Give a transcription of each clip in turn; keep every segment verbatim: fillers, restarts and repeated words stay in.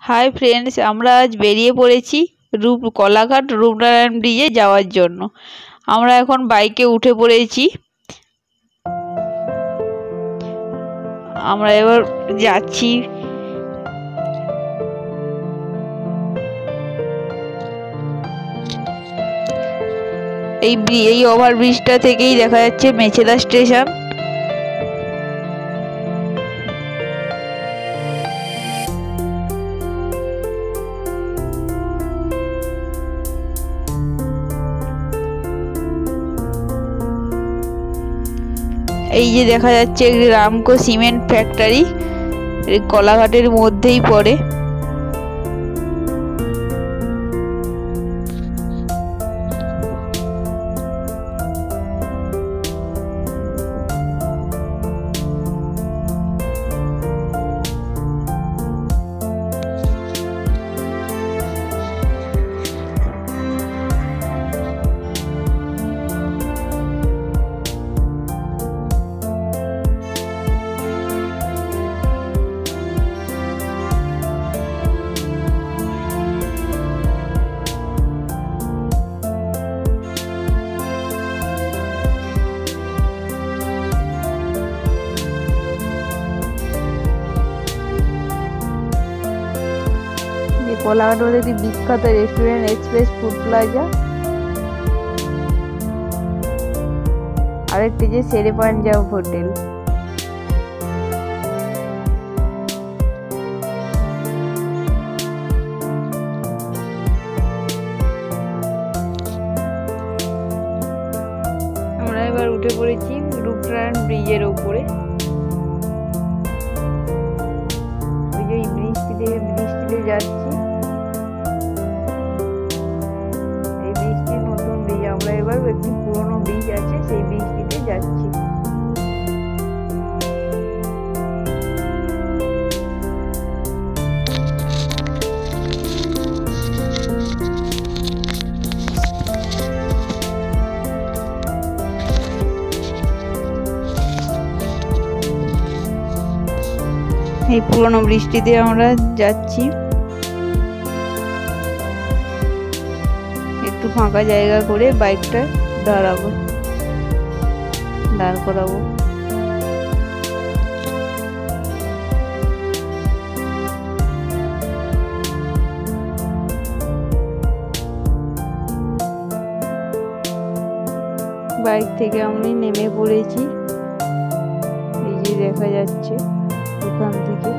Hi friends, আমরা আজ বেরিয়ে পড়েছি রূপ কলাঘাট রূপনারায়ণ ব্রিজে যাওয়ার জন্য। আমরা এখন বাইকে উঠে পড়েছি। আমরা এবার যাচ্ছি। এই এই ওভারব্রিজটা থেকেই দেখা যাচ্ছে মেচেদা স্টেশন। এই যে দেখা যাচ্ছে রামকো সিমেন্ট ফ্যাক্টরি, কলাঘাটের মধ্যেই পড়ে। কোলাঘাট রোডের একটি বিখ্যাত রেস্টুরেন্ট এক্সপ্রেস ফুড প্লাজা, আরেকটি যে শেরে পাঞ্জাব হোটেল। আমরা এবার উঠে পড়েছি রূপনারায়ণ ব্রিজের ওপরে। ওই যে বৃষ্টিতে বৃষ্টিতে যাচ্ছি। আমরা এবার একটি পুরনো ব্রিজ আছে, সেই ব্রিজটিতে যাচ্ছি। এই পুরনো ব্রিজটিতে আমরা যাচ্ছি। একটু ফাঁকা জায়গা করে বাইকটা দাঁড়াবো দাঁড় করাবো। বাইক থেকে আমি নেমে পড়েছি। এই যে দেখা যাচ্ছে ওখান থেকে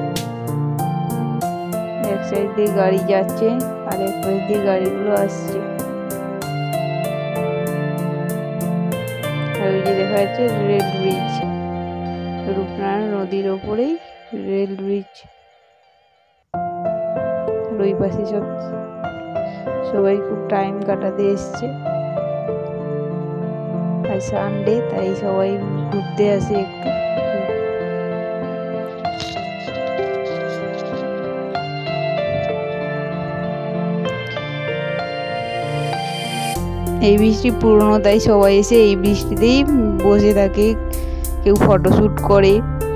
এক সাইড দিয়ে গাড়ি যাচ্ছে আর এক সাইড দিয়ে গাড়িগুলো আসছে। ওই যে দেখা যাচ্ছে রেল ব্রিজ, রূপনারায়ণ নদীর ওপরেই রেল ব্রিজ। ওই পাশে সব সবাই খুব টাইম কাটাতে এসছে, আর সানডে তাই সবাই ঘুরতে আসে একটু। এই বৃষ্টি পুরনো, তাই সবাই এসে এই বৃষ্টিতেই বসে থাকে, কেউ ফটোশ্যুট করে,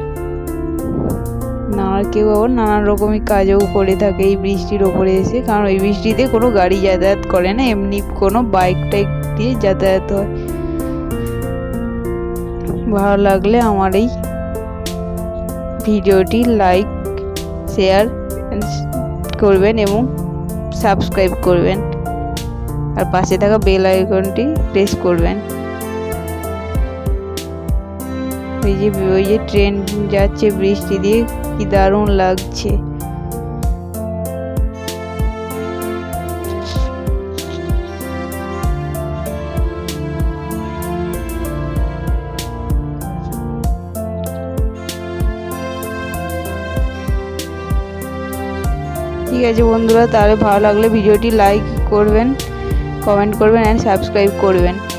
নানা কেউ আবার নানান রকমের কাজও করে থাকে এই বৃষ্টির ওপরে এসে। কারণ এই বৃষ্টিতে কোনো গাড়ি যাতায়াত করে না, এমনি কোনো বাইক টাইক দিয়ে যাতায়াত হয়। ভালো লাগলে আমার এই ভিডিওটি লাইক শেয়ার করবেন এবং সাবস্ক্রাইব করবেন, আর পাশে থাকা বেল আইকনটি প্রেস করবেন। ওই যে ওই যে ট্রেন যাচ্ছে বৃষ্টি দিয়ে, কি দারুণ লাগছে। ঠিক আছে বন্ধুরা, তাহলে ভালো লাগলে ভিডিওটি লাইক করবেন, কমেন্ট করবেন এন্ড সাবস্ক্রাইব করবেন।